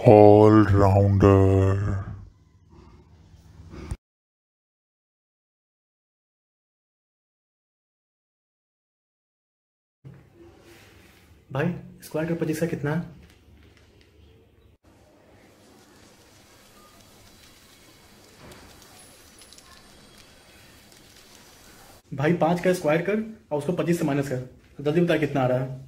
Allrounder. भाई square root 25 का कितना है? भाई 5 का स्क्वायर कर और उसको 25 से माइनस कर। जल्दी बता कितना आ रहा है।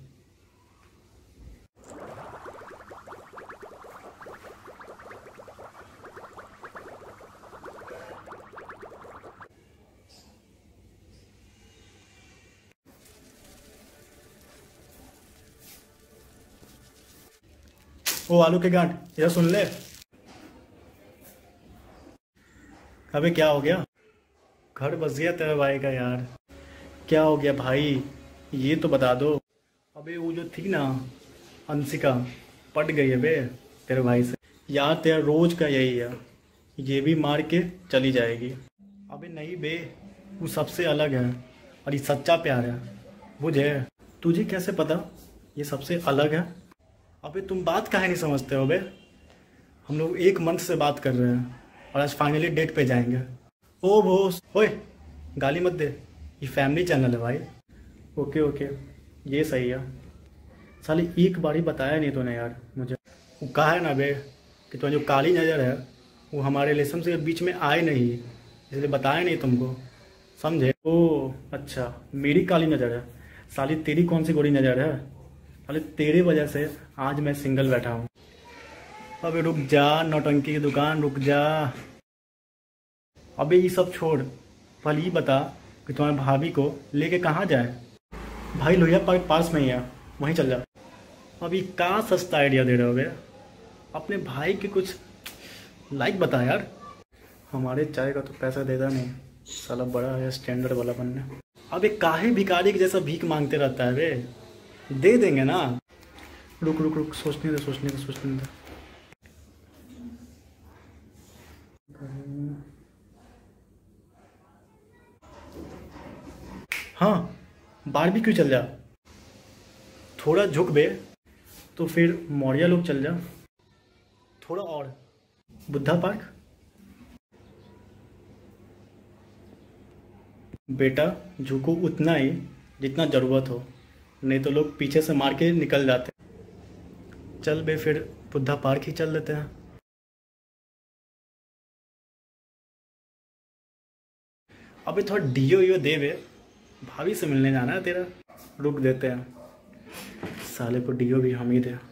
ओ आलू के गांठ, इधर सुन ले। अबे क्या हो गया? घर बस गया तेरे भाई का यार। क्या हो गया भाई, ये तो बता दो। अबे वो जो थी ना अंशिका, पट गई है बे तेरे भाई से। यार तेरा रोज का यही है, ये भी मार के चली जाएगी। अबे नहीं बे, वो सबसे अलग है और ये सच्चा प्यार है, बुझे? तुझे कैसे पता ये सबसे अलग है? अबे तुम बात काहे नहीं समझते हो बे? हम लोग 1 मंथ से बात कर रहे हैं और आज फाइनली डेट पे जाएंगे। ओ बोस, ओए गाली मत दे, ये फैमिली चैनल है भाई। ओके ओके, ये सही है। साली एक बार ही बताया नहीं तूने यार मुझे। वो कहा है ना बे कि तुम्हें जो काली नज़र है वो हमारे रिलेशन से बीच में आए नहीं, इसलिए बताया नहीं तुमको, समझे? ओ अच्छा, मेरी काली नज़र है। साली तेरी कौन सी गोरी नज़र है? साली तेरे वजह से आज मैं सिंगल बैठा हूँ। अबे रुक जा, नौटंकी की दुकान रुक जा। अबे ये सब छोड़, पहले ये बता कि तुम्हारी भाभी को लेके कहाँ जाए? भाई लोहिया पार्क पास में ही है, वहीं चल जा। अभी कहाँ सस्ता आइडिया दे रहे हो बे? अपने भाई के कुछ लाइक बता यार। हमारे चाय का तो पैसा देता नहीं, साला बड़ा है स्टैंडर्ड वाला बनने। अबे काहे भिखारी के जैसा भीख मांगते रहता है बे? दे देंगे ना। रुक रुक रुक, सोचने दे सोचने दे सोचने दे। हाँ, बारबेक्यू चल जा। थोड़ा झुक बे तो फिर मौर्या लोग चल जा। थोड़ा और, बुद्धा पार्क। बेटा झुको उतना ही जितना ज़रूरत हो, नहीं तो लोग पीछे से मार के निकल जाते। चल बे फिर बुद्धा पार्क ही चल लेते हैं। अबे थोड़ा डीओ दे बे, भाभी से मिलने जाना है तेरा। रुक देते हैं, साले को डीओ भी हम ही दे।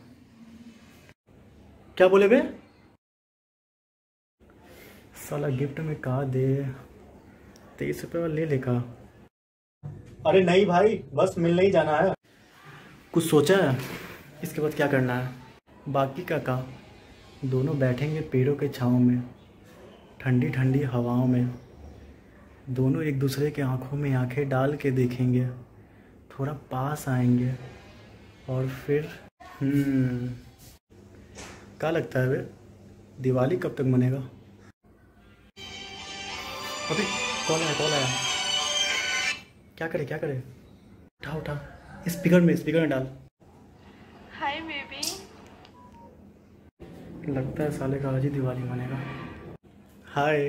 क्या बोले बे? साला गिफ्ट में कहा दे, 23 रुपये ले लेगा। अरे नहीं भाई, बस मिलने ही जाना है। कुछ सोचा है इसके बाद क्या करना है? बाकी का काम, दोनों बैठेंगे पेड़ों के छाँव में, ठंडी ठंडी हवाओं में, दोनों एक दूसरे के आंखों में आंखें डाल के देखेंगे, थोड़ा पास आएंगे और फिर क्या लगता है बे, दिवाली कब तक मनेगा? अबे कौन आया? क्या करे? उठा स्पीकर में डाल। Hi baby. लगता है साले का आज ही दिवाली मनेगा। हाय।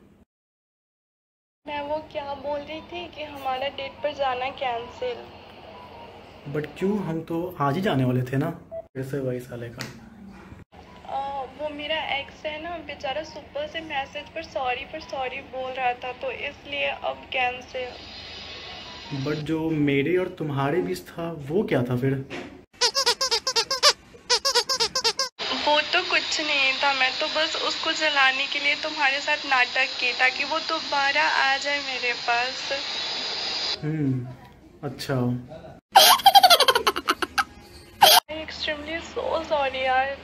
मैं वो क्या बोल रही थी कि हमारा डेट पर जाना कैंसिल। बट क्यों, हम तो आज ही जाने वाले थे ना। कैसे वही साले का? वो मेरा एक्स है ना, बेचारा सुबह से मैसेज पर सॉरी बोल रहा था, तो इसलिए अब कैंसिल। बट जो मेरे और तुम्हारे बीच था वो क्या था फिर? वो तो कुछ नहीं था, मैं तो बस उसको जलाने के लिए तुम्हारे साथ नाटक की ताकि वो दोबारा आ जाए मेरे पास। अच्छा। एक्सट्रीमली सो सॉरी यार,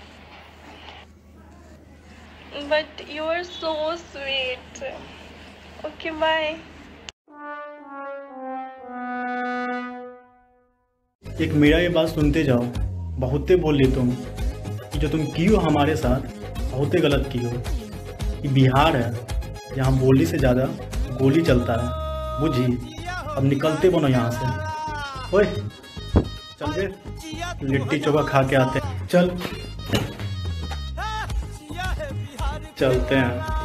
but you are so sweet. Okay bye. एक मेरा ये बात सुनते जाओ, बहुते बोल ली तुम कि जो तुम की हो हमारे साथ बहुते गलत की हो। ये बिहार है, यहाँ बोली से ज़्यादा गोली चलता है, बुझी? अब निकलते बनो यहाँ से। ओए चल बे, लिट्टी चोखा खा के आते। चल। चलते हैं।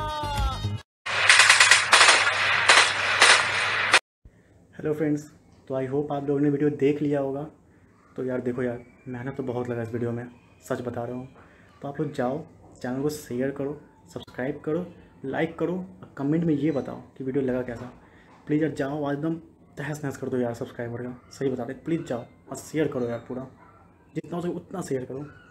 हेलो फ्रेंड्स, तो आई होप आप लोगों ने वीडियो देख लिया होगा। तो यार देखो यार, मेहनत तो बहुत लगा इस वीडियो में, सच बता रहा हूँ। तो आप लोग जाओ, चैनल को शेयर करो, सब्सक्राइब करो, लाइक करो और कमेंट में ये बताओ कि वीडियो लगा कैसा। प्लीज़ यार जाओ, आज एकदम तहस नहस कर दो यार सब्सक्राइबर का, सही बता रहे। प्लीज़ जाओ और शेयर करो यार, पूरा जितना हो सके उतना शेयर करो।